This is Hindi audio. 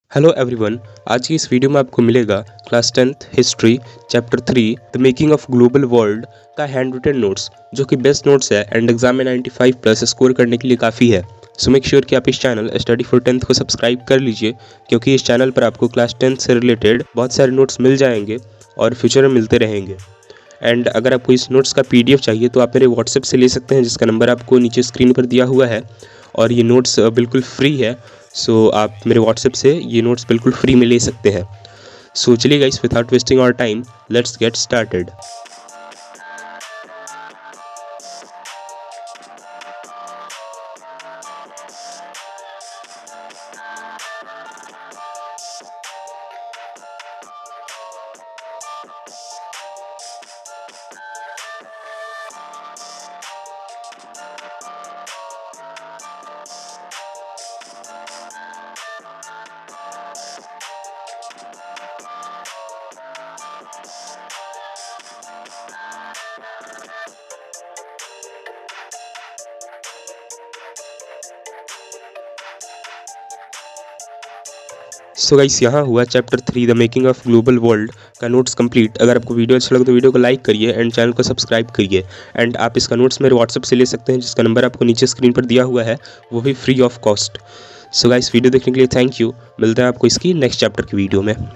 Hello everyone. आज की इस वीडियो में आपको मिलेगा class 10th history chapter 3 the making of global world का हैंड रिटन नोट्स, जो कि बेस्ट नोट्स है एंड एग्जाम में 95 प्लस स्कोर करने के लिए काफ़ी है। सो मेक श्योर कि आप इस चैनल स्टडी फॉर 10th को सब्सक्राइब कर लीजिए, क्योंकि इस चैनल पर आपको क्लास 10th से रिलेटेड बहुत सारे नोट्स मिल जाएंगे और फ्यूचर में मिलते रहेंगे। एंड अगर आपको इस नोट्स का PDF चाहिए तो आप मेरे व्हाट्सएप से ले सकते हैं, जिसका नंबर आपको नीचे स्क्रीन पर दिया हुआ है। और ये नोट्स बिल्कुल फ्री है, सो आप मेरे व्हाट्सएप से ये नोट्स बिल्कुल फ्री में ले सकते हैं। सो चलिए guys, without wasting our time let's get started. So guys, यहाँ हुआ chapter 3 the making of global world का नोट्स कंप्लीट। अगर आपको वीडियो अच्छा लगे तो वीडियो को लाइक करिए एंड चैनल को सब्सक्राइब करिए। एंड आप इसका नोट्स मेरे व्हाट्सएप से ले सकते हैं, जिसका नंबर आपको नीचे स्क्रीन पर दिया हुआ है, वो भी free of cost. So guys, video देखने के लिए थैंक यू। मिलते हैं आपको इसकी नेक्स्ट चैप्टर की वीडियो में।